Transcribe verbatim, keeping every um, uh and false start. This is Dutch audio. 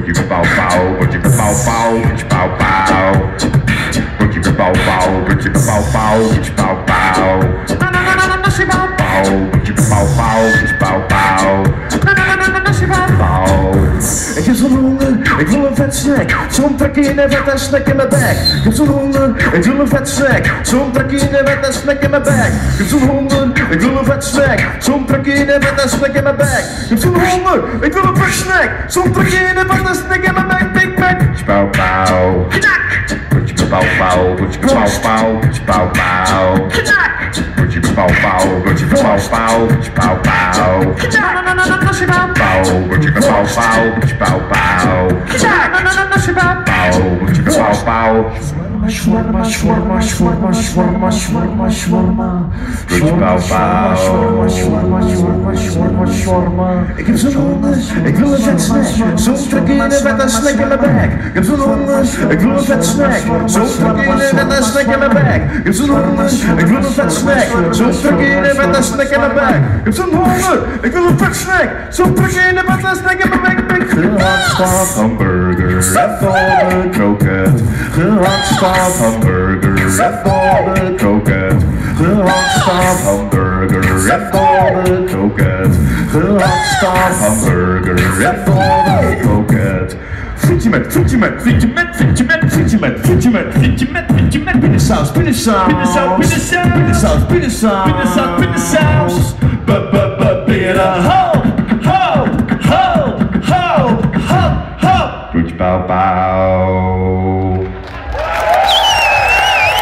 Potje pauw pauw, potje pauw pauw, potje pauw pauw. Potje pauw pauw, potje pauw pauw, potje pauw pauw. Nasi pauw pauw, potje pauw pauw, potje pauw pauw. Nasi pauw pauw. Ik heb zo'n honger, ik wil een vet snack. Zo'n trekje in en vet en snack in mijn bek. Ik heb zo'n honger, ik wil een vet snack. Zo'n trekje in en vet en snack in mijn bek. Ik heb zo'n honger, ik wil een vet snack. Zo'n trekje in en vet en snack in mijn bek. Ik heb zo'n honger, ik wil een vet snack. Zo'n trekje in en vet en snack in mijn bek. Big Mac. Pauw pauw. Potje pauw pauw, potje pauw pauw, potje pauw pauw. Potje pauw pauw, potje pauw pauw, potje pauw pauw. Nasi pauw pauw, potje pauw pauw, potje pauw pauw. Nasi pauw pauw, potje pauw pauw. Shawarma, shawarma, shawarma, shawarma, shawarma, shawarma. Potje pauw pauw. Shawarma, shawarma, shawarma, shawarma, shawarma. Ik heb zo'n honger, ik wil een vet snack. Zo'n trekje in en vet en snack in mijn bek. Ik heb zo'n honger, ik wil een vet snack. Zo'n trekje in en vet en snack in mijn bek. Ik heb zo'n honger, ik wil een vet snack. Zo'n trekje in en vet en snack in mijn bek. Ik heb zo'n honger, ik wil een vet snack. Zo'n trekje in en vet en snack in mijn bek. Gehakstaf hamburger, red ball kroket. Gehakstaf hamburger, red ball kroket. Gehakstaf hamburger, red ball kroket. Gehakstaf hamburger, red ball kroket. Frietje met, frietje met, frietje met, frietje met, frietje met, frietje met, frietje met, frietje met, binnensaus, binnensaus, binnensaus, binnensaus, binnensaus, binnensaus, binnensaus, binnensaus, binnen, ho, ho, ho, ho, ho, ho. Potje pauw pauw.